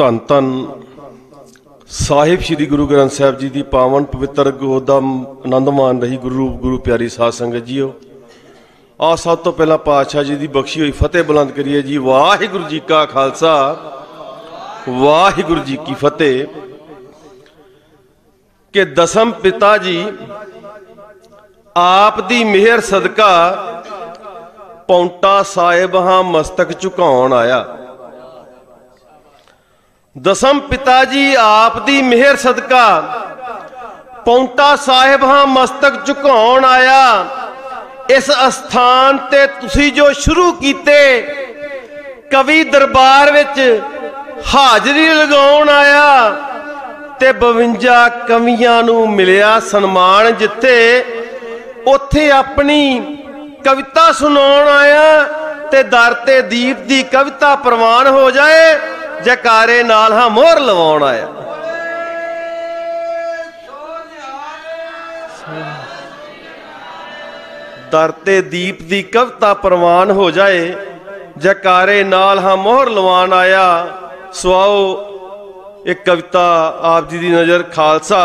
ਧੰਨ ਧੰਨ ਸਾਹਿਬ ਸ਼੍ਰੀ ਗੁਰੂ ਗ੍ਰੰਥ ਸਾਹਿਬ ਜੀ ਦੀ ਪਾਵਨ ਪਵਿੱਤਰ ਗੋਦ ਦਾ ਆਨੰਦ ਮਾਣ ਰਹੀ ਗੁਰੂ ਰੂਪ ਗੁਰੂ ਪਿਆਰੀ ਸਾਧ ਸੰਗਤ ਜੀਓ। ਆ ਸਭ ਤੋਂ ਪਹਿਲਾਂ ਪਾਤਸ਼ਾਹ ਜੀ ਦੀ ਬਖਸ਼ੀ ਹੋਈ ਫਤਿਹ ਬੁਲੰਦ ਕਰੀਏ ਜੀ। ਵਾਹਿਗੁਰੂ ਜੀ ਕਾ ਖਾਲਸਾ, ਵਾਹਿਗੁਰੂ ਜੀ ਕੀ ਫਤਿਹ। ਕਿ ਦਸਮ ਪਿਤਾ ਜੀ ਆਪ ਦੀ ਮਿਹਰ ਸਦਕਾ ਪੌਂਟਾ ਸਾਹਿਬ ਹਾਂ ਮਸਤਕ ਝੁਕਾਉਣ ਆਇਆ। ਦਸਮ ਪਿਤਾ ਜੀ ਆਪ ਦੀ ਮਿਹਰ ਸਦਕਾ ਪੌਂਟਾ ਸਾਹਿਬ ਹਾਂ ਮਸਤਕ ਝੁਕਾਉਣ ਆਇਆ। ਇਸ ਅਸਥਾਨ ਤੇ ਤੁਸੀਂ ਜੋ ਸ਼ੁਰੂ ਕੀਤੇ ਕਵੀ ਦਰਬਾਰ ਵਿੱਚ ਹਾਜ਼ਰੀ ਲਗਾਉਣ ਆਇਆ ਤੇ 52 ਕਵੀਆਂ ਨੂੰ ਮਿਲਿਆ ਸਨਮਾਨ। ਜਿੱਥੇ ਉੱਥੇ ਆਪਣੀ ਕਵਿਤਾ ਸੁਣਾਉਣ ਆਇਆ ਤੇ ਦਰ ਤੇ ਦੀਪ ਦੀ ਕਵਿਤਾ ਪ੍ਰਵਾਨ ਹੋ ਜਾਏ। ਜੈਕਾਰੇ ਨਾਲ ਹਾਂ ਮੋਹਰ ਲਵਾਉਣ ਆਇਆ। ਦਰ ਤੇ ਦੀਪ ਦੀ ਕਵਿਤਾ ਪ੍ਰਵਾਨ ਹੋ ਜਾਏ। ਜੈਕਾਰੇ ਨਾਲ ਹਾਂ ਮੋਹਰ ਲਵਾਉਣ ਆਇਆ। ਸੁਆਓ ਇੱਕ ਕਵਿਤਾ ਆਪ ਜੀ ਦੀ ਨਜ਼ਰ ਖਾਲਸਾ।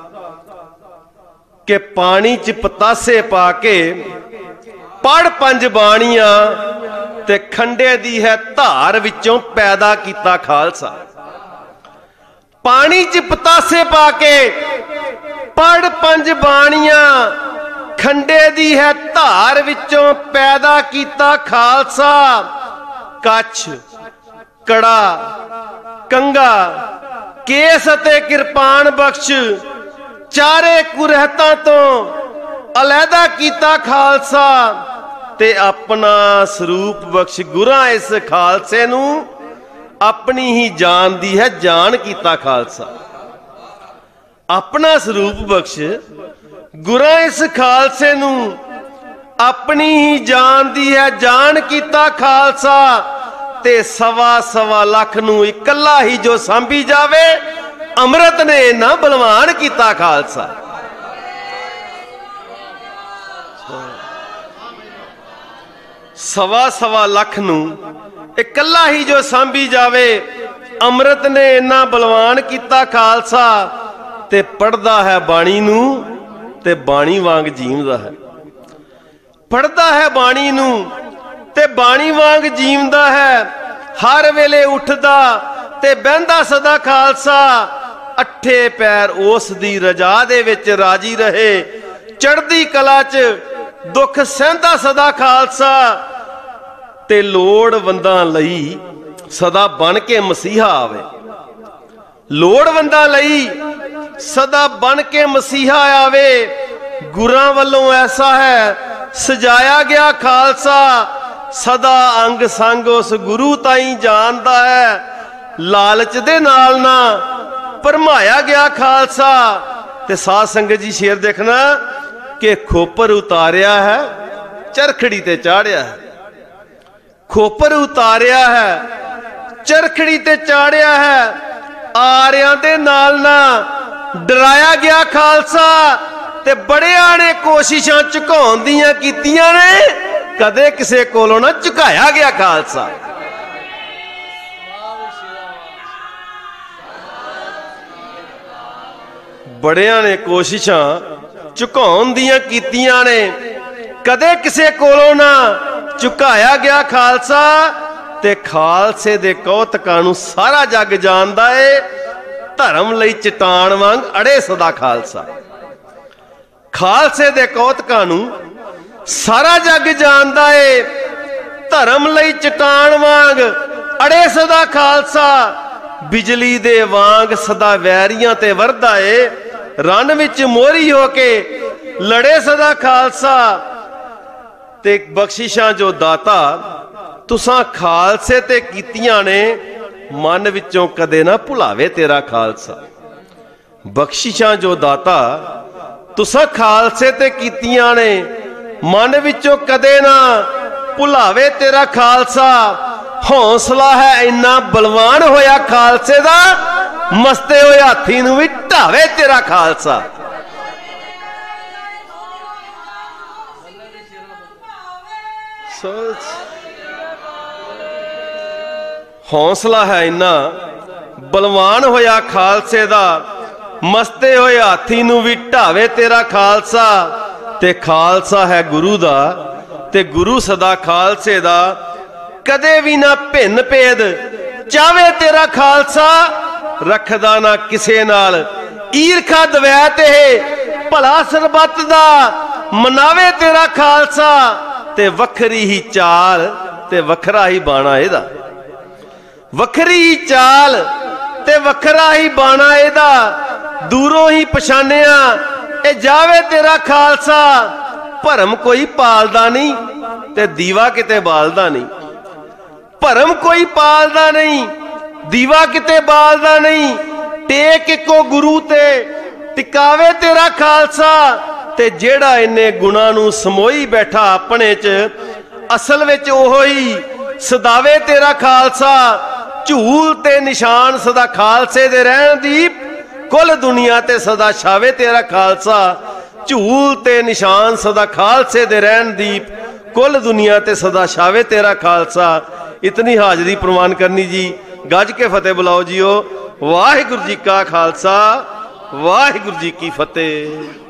ਕਿ ਪਾਣੀ ਚ ਪਤਾਸੇ ਪਾ ਕੇ ਪੜ 5 ਬਾਣੀਆਂ ਤੇ ਖੰਡੇ ਦੀ ਹੈ ਧਾਰ ਵਿੱਚੋਂ ਪੈਦਾ ਕੀਤਾ ਖਾਲਸਾ। ਪਾਣੀ ਚ ਪਤਾਸੇ ਪਾ ਕੇ ਪੜ 5 ਬਾਣੀਆਂ ਖੰਡੇ ਦੀ ਹੈ ਧਾਰ ਵਿੱਚੋਂ ਪੈਦਾ ਕੀਤਾ ਖਾਲਸਾ। ਕੱਛ, ਕੜਾ, ਕੰਗਾ, ਕੇਸ ਅਤੇ ਕਿਰਪਾਨ ਬਖਸ਼ ਚਾਰੇ ਕੁਰਹਤਾਂ ਤੋਂ ਅਲੈਦਾ ਕੀਤਾ ਖਾਲਸਾ। ਤੇ ਆਪਣਾ ਸਰੂਪ ਬਖਸ਼ ਗੁਰਾਂ ਇਸ ਖਾਲਸੇ ਨੂੰ ਆਪਣੀ ਹੀ ਜਾਨ ਦੀ ਹੈ ਜਾਨ ਕੀਤਾ ਖਾਲਸਾ। ਆਪਣਾ ਸਰੂਪ ਬਖਸ਼ ਗੁਰਾਂ ਇਸ ਖਾਲਸੇ ਨੂੰ ਆਪਣੀ ਹੀ ਜਾਨ ਦੀ ਹੈ ਜਾਨ ਕੀਤਾ ਖਾਲਸਾ। ਤੇ 1.25 ਲੱਖ ਨੂੰ ਇਕੱਲਾ ਹੀ ਜੋ ਸਾਂਭੀ ਜਾਵੇ ਅੰਮ੍ਰਿਤ ਨੇ ਇੰਨਾ ਬਲਵਾਨ ਕੀਤਾ ਖਾਲਸਾ। 1.25 ਲੱਖ ਨੂੰ ਇਕੱਲਾ ਹੀ ਜੋ ਸਾਂਭੀ ਜਾਵੇ ਅੰਮ੍ਰਿਤ ਨੇ ਇੰਨਾ ਬਲਵਾਨ ਕੀਤਾ ਖਾਲਸਾ। ਤੇ ਪੜਦਾ ਹੈ ਬਾਣੀ ਨੂੰ ਤੇ ਬਾਣੀ ਵਾਂਗ ਜੀਵਦਾ ਹੈ। ਪੜਦਾ ਹੈ ਬਾਣੀ ਨੂੰ ਤੇ ਬਾਣੀ ਵਾਂਗ ਜੀਵਦਾ ਹੈ। ਹਰ ਵੇਲੇ ਉੱਠਦਾ ਤੇ ਬਹਿੰਦਾ ਸਦਾ ਖਾਲਸਾ। 8 ਪੈਰ ਉਸ ਦੀ ਰਜਾ ਦੇ ਵਿੱਚ ਰਾਜੀ ਰਹੇ। ਚੜ੍ਹਦੀ ਕਲਾ 'ਚ ਦੁੱਖ ਸਹਿੰਦਾ ਸਦਾ ਖਾਲਸਾ। ਤੇ ਲੋੜਵੰਦਾਂ ਲਈ ਸਦਾ ਬਣ ਕੇ ਮਸੀਹਾ ਆਵੇ। ਲੋੜਵੰਦਾਂ ਲਈ ਸਦਾ ਬਣ ਕੇ ਮਸੀਹਾ ਆਵੇ। ਗੁਰਾਂ ਵੱਲੋਂ ਐਸਾ ਹੈ ਸਜਾਇਆ ਗਿਆ ਖਾਲਸਾ। ਸਦਾ ਅੰਗ ਸੰਗ ਉਸ ਗੁਰੂ ਤਾਈਂ ਜਾਣਦਾ ਹੈ। ਲਾਲਚ ਦੇ ਨਾਲ ਨਾ ਭਰਮਾਇਆ ਗਿਆ ਖਾਲਸਾ। ਤੇ ਸਾਧ ਸੰਗਤ ਜੀ ਸ਼ੇਰ ਦੇਖਣਾ ਕਿ ਖੋਪਰ ਉਤਾਰਿਆ ਹੈ ਚਰਖੜੀ ਤੇ ਚਾੜਿਆ ਹੈ। ਖੋਪਰ ਉਤਾਰਿਆ ਹੈ ਚਰਖੜੀ ਤੇ ਚਾੜਿਆ ਹੈ। ਆਰਿਆਂ ਦੇ ਨਾਲ ਨਾ ਡਰਾਇਆ ਗਿਆ ਖਾਲਸਾ। ਤੇ ਬੜਿਆਂ ਨੇ ਕੋਸ਼ਿਸ਼ਾਂ ਝੁਕਾਉਣ ਦੀਆਂ ਕੀਤੀਆਂ ਨੇ ਕਦੇ ਕਿਸੇ ਕੋਲੋਂ ਨਾ ਝੁਕਾਇਆ ਗਿਆ ਖਾਲਸਾ। ਬੜਿਆਂ ਨੇ ਕੋਸ਼ਿਸ਼ਾਂ ਝੁਕਾਉਣ ਦੀਆਂ ਕੀਤੀਆਂ ਨੇ ਕਦੇ ਕਿਸੇ ਕੋਲੋਂ ਨਾ ਝੁਕਾਇਆ ਗਿਆ ਖਾਲਸਾ। ਤੇ ਖਾਲਸੇ ਦੇ ਕੌਤਕਾਂ ਨੂੰ ਸਾਰਾ ਜੱਗ ਜਾਣਦਾ ਏ। ਧਰਮ ਲਈ ਚਟਾਨ ਵਾਂਗ ਅੜੇ ਸਦਾ ਖਾਲਸਾ। ਖਾਲਸੇ ਦੇ ਕੌਤਕਾਂ ਨੂੰ ਸਾਰਾ ਜੱਗ ਜਾਣਦਾ ਏ। ਧਰਮ ਲਈ ਚਟਾਨ ਵਾਂਗ ਅੜੇ ਸਦਾ ਖਾਲਸਾ। ਬਿਜਲੀ ਦੇ ਵਾਂਗ ਸਦਾ ਵੈਰੀਆਂ ਤੇ ਵਰਦਾ ਏ। ਰਣ ਵਿੱਚ ਮੋਹਰੀ ਹੋ ਕੇ ਲੜੇ ਸਦਾ ਖਾਲਸਾ। ਤੇ ਬਖਸ਼ਿਸ਼ਾਂ ਜੋ ਦਾਤਾ ਤੁਸਾਂ ਖਾਲਸੇ ਤੇ ਕੀਤੀਆਂ ਨੇ ਮਨ ਵਿੱਚੋਂ ਕਦੇ ਨਾ ਭੁਲਾਵੇ ਤੇਰਾ ਖਾਲਸਾ। ਬਖਸ਼ਿਸ਼ਾਂ ਜੋ ਦਾਤਾ ਤੁਸਾਂ ਖਾਲਸੇ ਤੇ ਕੀਤੀਆਂ ਨੇ ਮਨ ਵਿੱਚੋਂ ਕਦੇ ਨਾ ਭੁਲਾਵੇ ਤੇਰਾ ਖਾਲਸਾ। ਹੌਸਲਾ ਹੈ ਇੰਨਾ ਬਲਵਾਨ ਹੋਇਆ ਖਾਲਸੇ ਦਾ ਮਸਤੇ ਹੋਏ ਹਾਥੀ ਨੂੰ ਵੀ ਢਾਵੇ ਤੇਰਾ ਖਾਲਸਾ। ਹੌਸਲਾ ਹੈ ਇੰਨਾ बलवान होया खालसे दा, मस्ते होए हाथी नूं भी ढावे तेरा खालसा। ते खालसा है गुरु दा, ते गुरु सदा खालसे दा, कदे भी ना भिन्न भेद चावे तेरा खालसा। रखदा ना किसे नाल ईरखा दवैत है, भला सरबत दा मनावे तेरा खालसा। ते वखरी ही चाल ते वखरा ही बाणा एदा, वखरी ही चाल ते वखरा ही बाणा एदा। दूरों ही पछानिया ए जावे तेरा खालसा। भरम कोई पालदा नहीं ते दीवा किते बालदा नहीं, भरम कोई पालदा नहीं दीवा किते बालदा नहीं। टेक इको गुरु ते टिकावे तेरा खालसा। ते जेड़ा इन्ने गुणां नूं समोई बैठा अपने च, असल विच ओहो ही सदावे तेरा खालसा। झूल ते निशान सदा खालसे दे रहण दी, कुल दुनिया ते सदा छावे तेरा खालसा। झूल ते निशान सदा खालसे दे रहण दी, कुल दुनिया ते सदा छावे तेरा खालसा। इतनी हाजरी प्रवान करनी जी। गज के फतेह बुलाओ जियो। वाहिगुरू जी का खालसा, वाहिगुरू जी की फतेह।